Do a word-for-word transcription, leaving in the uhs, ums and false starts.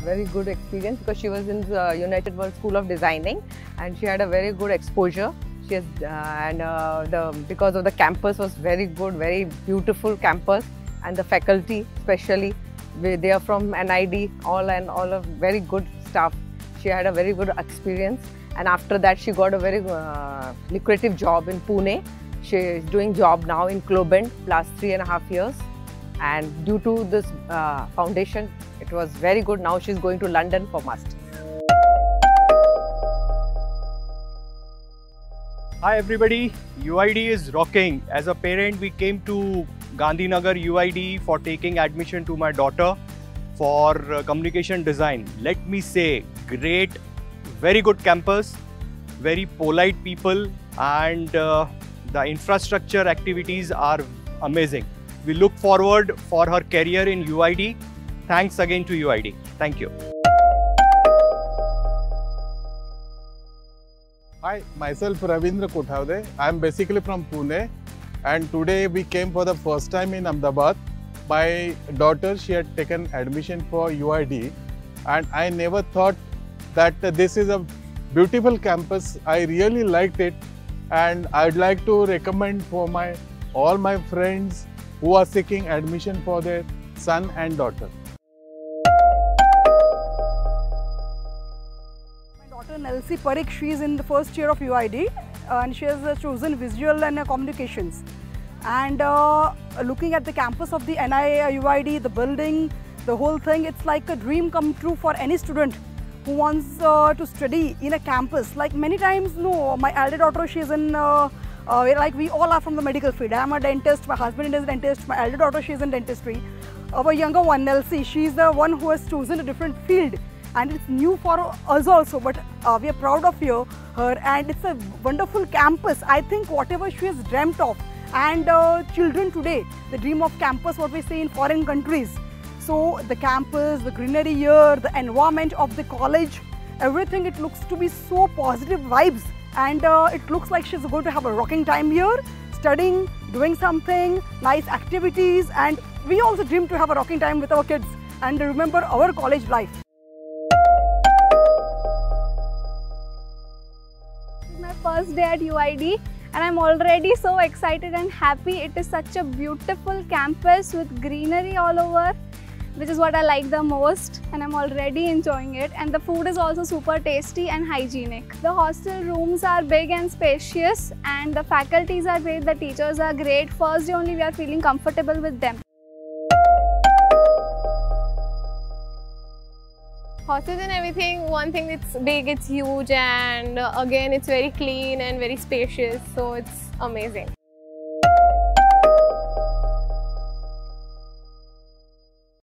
very good experience because she was in the United World School of Designing and she had a very good exposure. She has, uh, and uh, the because of the campus was very good, very beautiful campus, and the faculty especially, they are from N I D, all and all of very good staff. She had a very good experience, and after that she got a very uh, lucrative job in Pune. She is doing job now in Globant last three and a half years, and due to this uh, foundation, it was very good. Now she is going to London for masters. Hi everybody, U I D is rocking. As a parent, we came to Gandhinagar U I D for taking admission to my daughter for uh, communication design. Let me say, great, very good campus, very polite people, and uh, the infrastructure activities are amazing. We look forward for her career in U I D. Thanks again to U I D. Thank you. Hi, myself Ravindra Kothawde. I am basically from Pune, and today we came for the first time in Ahmedabad. My daughter, she had taken admission for U I D, and I never thought that this is a beautiful campus. I really liked it, and I'd like to recommend for my all my friends who are seeking admission for their son and daughter. Nelsie Parikh, she is in the first year of U I D and she has uh, chosen visual and uh, communications. And uh, looking at the campus of the N I A U I D, the building, the whole thing, it's like a dream come true for any student who wants uh, to study in a campus. Like many times, no, my elder daughter, she is in, uh, uh, like we all are from the medical field. I am a dentist, my husband is a dentist, my elder daughter, she is in dentistry. Our younger one, Nelsie, she is the one who has chosen a different field. And it's new for us also, but uh, we are proud of you, her, and it's a wonderful campus. I think whatever she has dreamt of, and uh, children today, the dream of campus, what we say in foreign countries. So the campus, the greenery here, the environment of the college, everything, it looks to be so positive vibes, and uh, it looks like she's going to have a rocking time here, studying, doing something, nice activities, and we also dream to have a rocking time with our kids and remember our college life. My first day at U I D and I'm already so excited and happy. It is such a beautiful campus with greenery all over, which is what I like the most, and I'm already enjoying it. And the food is also super tasty and hygienic. The hostel rooms are big and spacious, and the faculties are great, the teachers are great. First day only we are feeling comfortable with them. Hostels and everything, one thing, it's big, it's huge, and uh, again it's very clean and very spacious, so it's amazing.